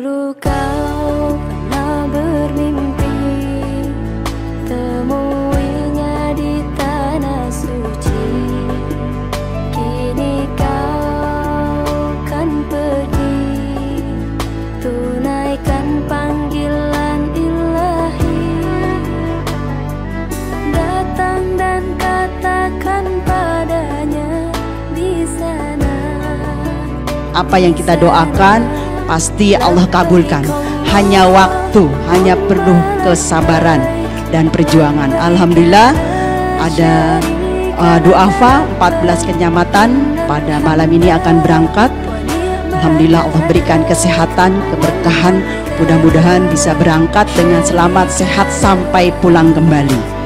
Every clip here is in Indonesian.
Dulu kau pernah bermimpi temuinya di tanah suci. Kini kau kan pergi, tunaikan panggilan ilahi. Datang dan katakan padanya di sana. Apa yang kita doakan pasti Allah kabulkan. Hanya waktu, hanya perlu kesabaran dan perjuangan. Alhamdulillah ada duafa 14 kecamatan pada malam ini akan berangkat. Alhamdulillah Allah berikan kesehatan, keberkahan. Mudah-mudahan bisa berangkat dengan selamat, sehat sampai pulang kembali.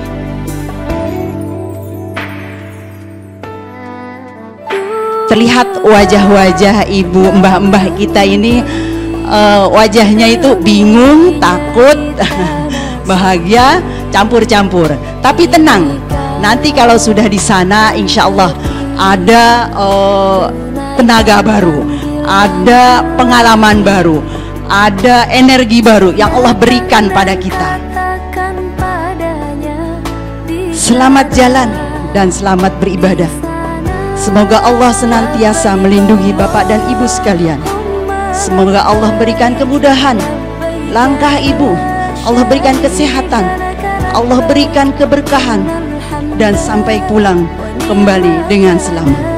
Terlihat wajah-wajah ibu mbah-mbah kita ini, wajahnya itu bingung, takut, bahagia, campur-campur. Tapi tenang, nanti kalau sudah di sana insya Allah ada tenaga baru, ada pengalaman baru, ada energi baru yang Allah berikan pada kita. Selamat jalan dan selamat beribadah. Semoga Allah senantiasa melindungi Bapak dan Ibu sekalian. Semoga Allah berikan kemudahan langkah Ibu, Allah berikan kesehatan, Allah berikan keberkahan, dan sampai pulang kembali dengan selamat.